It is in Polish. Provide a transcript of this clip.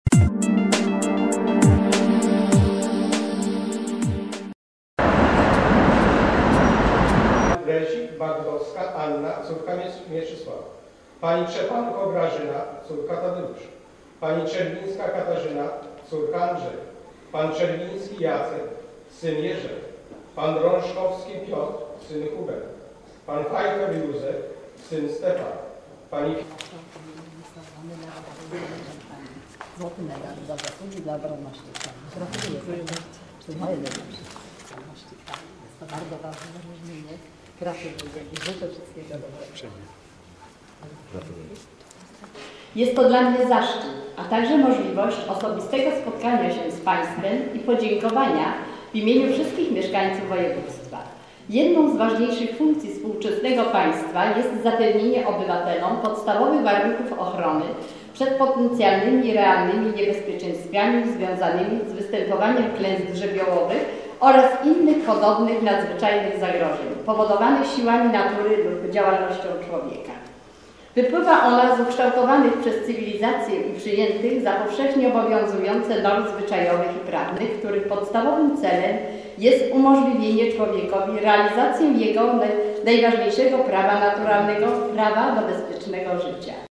Rezik Bagdowska Anna, córka Mieczysława. Pani Trzepanko Grażyna, córka Tadeusza. Pani Czerwińska Katarzyna, córka Andrzeja. Pan Czerwiński Jacek, syn Jerzego. Pan Rążkowski Piotr, syn Huberta. Pan Fajker Józef, syn Stefana. Pani Złoty medal za zasługi dla obronności kraju. Gratuluję. Jest to bardzo ważne wyróżnienie. Gratuluję i życzę wszystkiego dobrego. Jest to dla mnie zaszczyt, a także możliwość osobistego spotkania się z Państwem i podziękowania w imieniu wszystkich mieszkańców województwa. Jedną z ważniejszych funkcji współczesnego państwa jest zapewnienie obywatelom podstawowych warunków ochrony przed potencjalnymi i realnymi niebezpieczeństwami związanymi z występowaniem klęsk żywiołowych oraz innych podobnych nadzwyczajnych zagrożeń powodowanych siłami natury lub działalnością człowieka. Wypływa ona z ukształtowanych przez cywilizację i przyjętych za powszechnie obowiązujące norm zwyczajowych i prawnych, których podstawowym celem jest umożliwienie człowiekowi realizację jego najważniejszego prawa naturalnego, prawa do bezpiecznego życia.